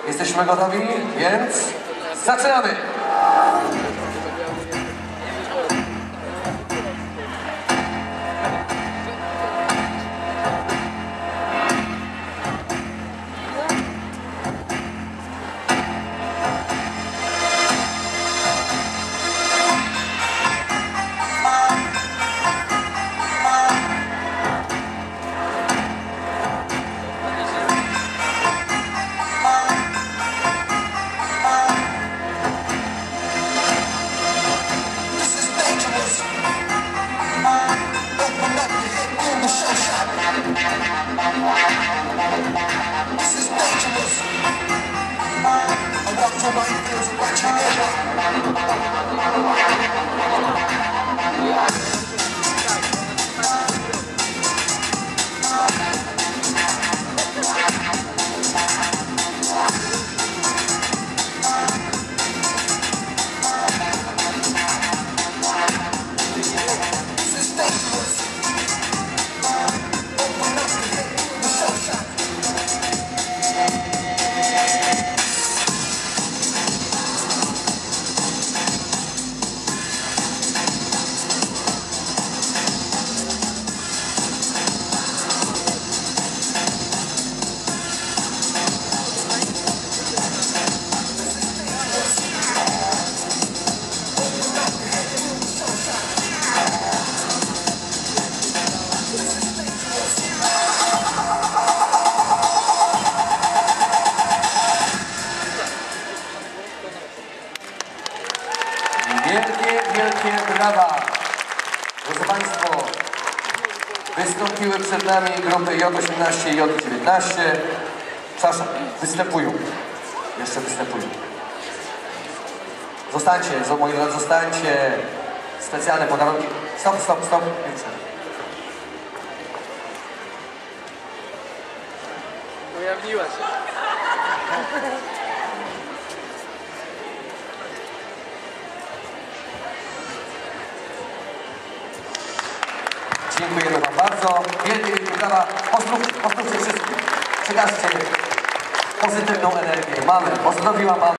Jesteśmy gotowi, więc zaczynamy! Wielkie brawa! Drodzy Państwo, wystąpiły przed nami grupy J18 i J19. Przepraszam, występują. Jeszcze występują. Zostańcie, moi drodzy, zostańcie. Specjalne podarunki. Stop. Ujawniła się. Dziękujemy Wam bardzo. Wielkie brawa. Pozdrówcie wszystkich. Przekażcie pozytywną energię. Mamy. Pozdrowiła Wam.